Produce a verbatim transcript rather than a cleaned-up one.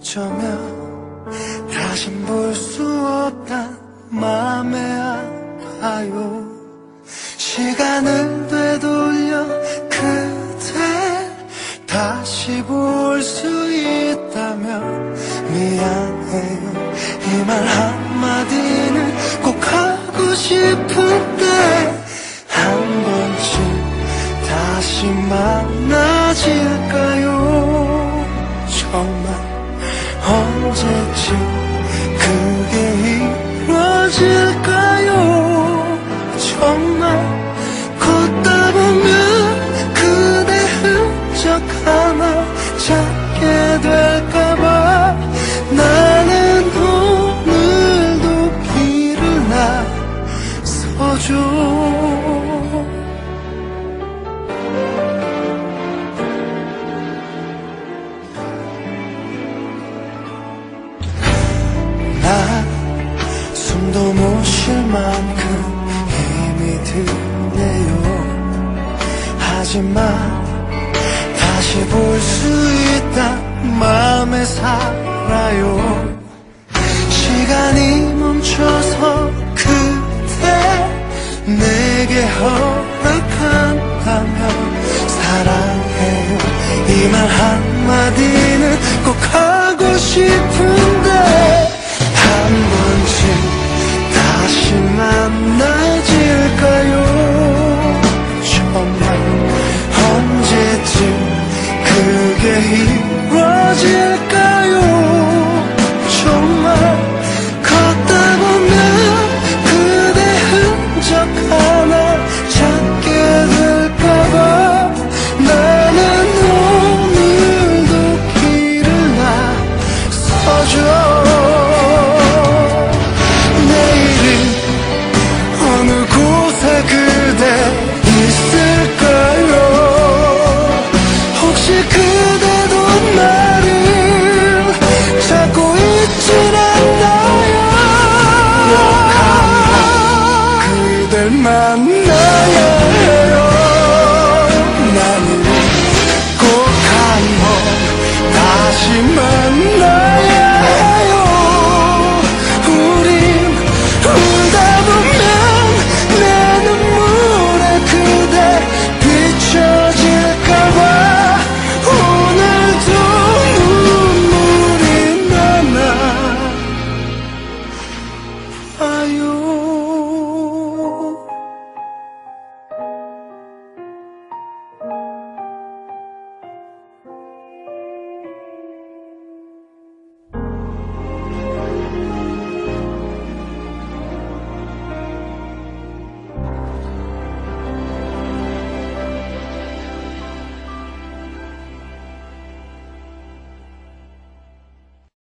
어쩌면 다신 볼 수 없단 맘에 아파요. 시간을 되돌려 그댈 다시 볼 수 있다면 미안해요. 이 말 한마디는 꼭 하고 싶은데 한 번쯤 다시 만나질까요? 정말 언제쯤 그게 이루어질까요? 정말 걷다 보면 그대 흔적 하나 찾게 될까봐 나는 오늘도 길을 나서죠. 숨도 못 쉴 만큼 힘이 드네요. 하지만 다시 볼 수 있다 마음에 살아요. 시간이 멈춰서 그대 내게 허락한다면 사랑해요. 이 말 한마디는 꼭 하고 싶은데 한 번쯤 다시 만나질까요? 정말 언제쯤 그게 이루어질까요? 정말 걷다 보면 그대 흔적 하나 찾게 될까봐 나는 오늘도 길을 나서죠. 그대 있을까요? 혹시 그